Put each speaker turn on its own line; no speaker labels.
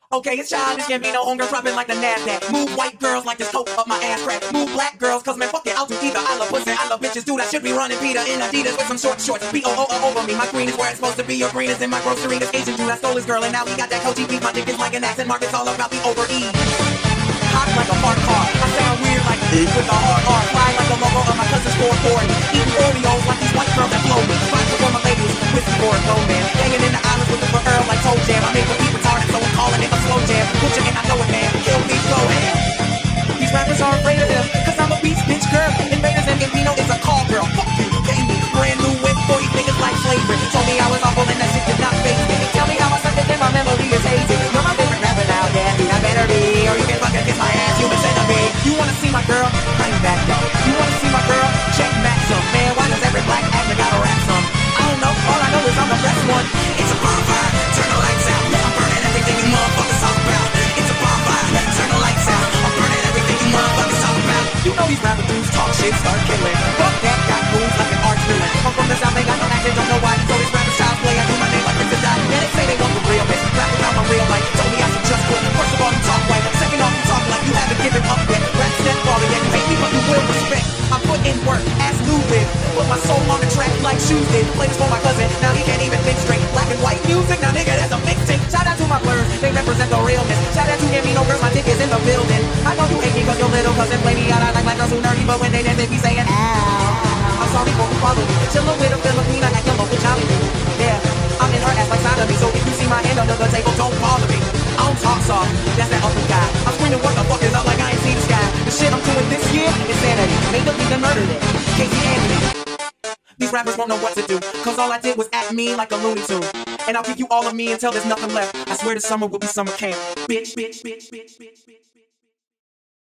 Okay, it's childish, can't be no homegirl dropping like the NASDAQ. Move white girls like this coke up my ass crack. Move black girls, cause man, fuck it, I'll do either. I love pussy, I love bitches, dude, I should be running Peter in Adidas with some short shorts. B-O-O-O over me, my green is where it's supposed to be. Your green is in my grocery, this Asian dude, I stole his girl, and now he got that coachy beef. My dick is like an accent mark, it's all about the over-E. Hot like a fart car, I sound weird like with a hard R. Fly like the logo of my cousin's 440. Eating Oreos like these white girls that blow me. Fight for my ladies, whiskey for a low man. Hanging in the islands with the Earl like Toe Jam. I make the beat retarded, so I'm calling it a slow jam. Put your in, I know it, man. Kill me, go ahead. These rappers are afraid of them, cause I'm a beast bitch girl. Invaders and Gambino is a call girl. Fuck you, gave me brand new whip for these niggas like slavery. Told me I was awful and that shit did not faze me. Tell me how I suck it, then my memory is hazy. You're my favorite rapper now, yeah, dude, I better be. Or you can fucking kiss my ass, human centipede. You wanna see my girl? Bring that though. You wanna see my girl? Check back some. Man, why does every black actor gotta rap some? I don't know, all I know is I'm the best one. It's a bonfire, turn the lights out. I'm burning everything you motherfuckers talk about. It's a bonfire, turn the lights out. I'm burning everything you motherfuckers talk about. You know these rapper dudes talk shit, start killing. Fuck that, got moves like an arch villain. I'm from the south, ain't got no accent, don't know why. So these rappers child's play, I do my name like Prince Die. Yeah, they say they want the realness, rap about my real life. Told me I should just quit. First of all, you talk white. Second off, you talk like you haven't given up yet. Rap step quality, and you hate me, but you will respect. I put in work, as Lou did. Put my soul on the track like shoes did. Play this for my cousin, now he can't even think straight. Black and white music, now nigga, that's a mixtape. Shout out to my blurs, they represent the realness. Shout out to Gambino girls, my dick is in the building. I know you hate me cause your little cousin play me out. I like girls who nerdy, but when they dance, they be saying, ow. I'm sorry for who follow me. Chillin' with a Filipina at your local Jollibee. Yeah, I'm in her ass like side of me, so if you see my hand under the table, don't bother me. I don't talk soft, that's that other guy. I'm screaming what the fuck is up like I ain't see the sky. The shit I'm doing this year is sanity. Made the league and murdered it. Casey Anthony. These rappers won't know what to do, cause all I did was act me like a Looney Tune. And I'll give you all of me until there's nothing left. I swear this summer will be summer camp. Bitch, bitch, bitch, bitch, bitch, bitch.